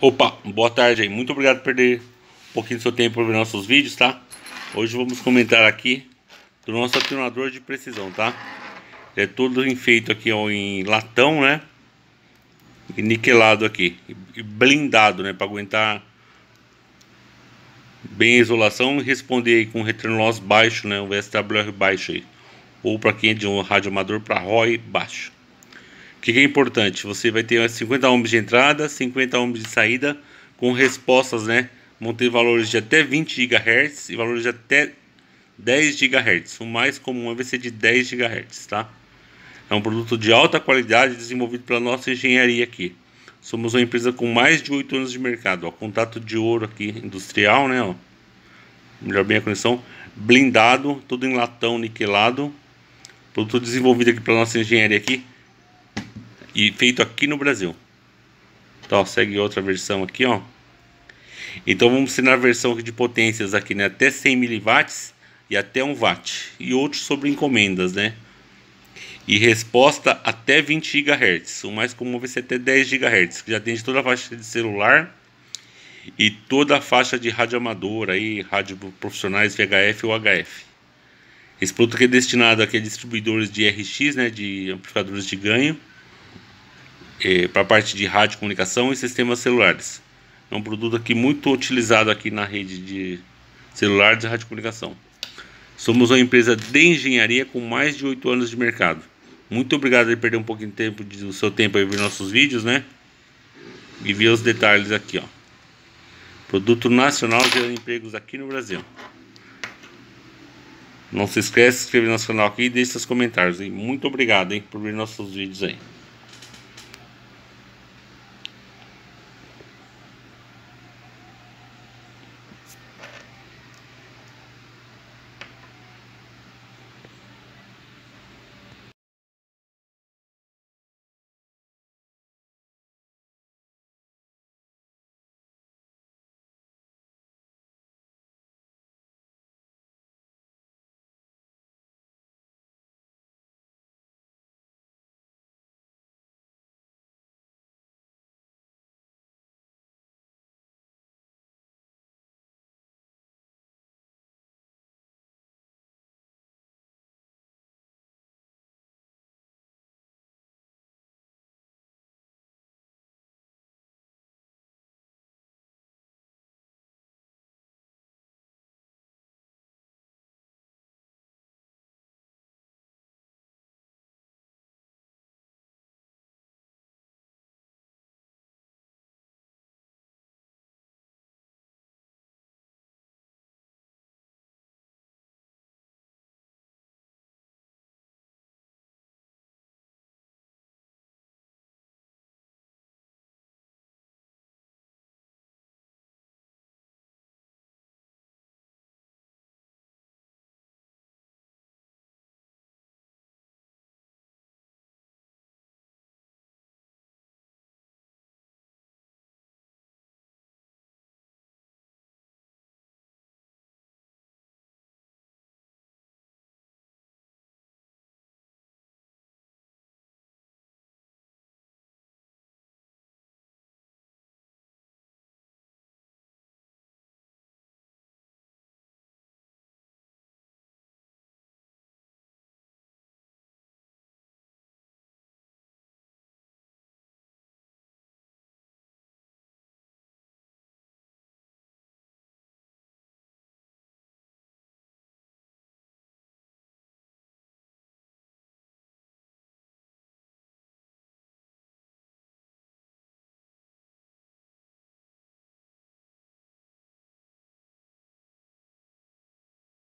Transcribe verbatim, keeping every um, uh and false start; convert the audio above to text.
Opa, boa tarde aí. Muito obrigado por perder um pouquinho do seu tempo por ver nossos vídeos, tá? Hoje vamos comentar aqui do nosso atenuador de precisão, tá? É todo enfeito aqui ó, em latão, né? E niquelado aqui. E blindado, né? Para aguentar bem a isolação e responder aí com um return loss baixo, né? Um S W R baixo aí. Ou para quem é de um rádio amador, para R O I baixo. O que, que é importante? Você vai ter cinquenta ohms de entrada, cinquenta ohms de saída, com respostas, né? Vão ter valores de até vinte gigahertz e valores de até dez gigahertz. O mais comum vai ser de dez gigahertz, tá? É um produto de alta qualidade desenvolvido pela nossa engenharia aqui. Somos uma empresa com mais de oito anos de mercado, ó, contato de ouro aqui, industrial, né? Ó. Melhor bem a conexão, blindado, tudo em latão niquelado. Produto desenvolvido aqui pela nossa engenharia aqui. E feito aqui no Brasil. Então, ó, segue outra versão aqui, ó. Então vamos ensinar a versão de potências aqui, né? Até cem miliwatts e até um watt. E outros sobre encomendas, né? E resposta até vinte gigahertz. O mais comum vai ser até dez gigahertz, que já atende toda a faixa de celular e toda a faixa de rádio amadora aí, rádio profissionais V H F ou H F. Esse produto aqui é destinado aqui a distribuidores de R X, né? De amplificadores de ganho. É, para a parte de rádio comunicação e sistemas celulares. É um produto aqui muito utilizado aqui na rede de celulares e rádio comunicação. Somos uma empresa de engenharia com mais de oito anos de mercado. Muito obrigado por perder um pouquinho de tempo do seu tempo aí ver nossos vídeos, né? E ver os detalhes aqui, ó. Produto nacional gerando empregos aqui no Brasil. Não se esqueça de se inscrever no nosso canal aqui e deixe seus comentários, hein? Muito obrigado, hein, por ver nossos vídeos aí.